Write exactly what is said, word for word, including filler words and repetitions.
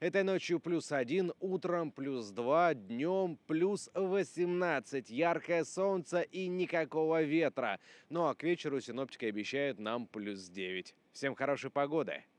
Этой ночью плюс один, утром плюс два, днем плюс восемнадцать. Яркое солнце и никакого ветра. Ну а к вечеру синоптики обещают нам плюс девять. Всем хорошей погоды!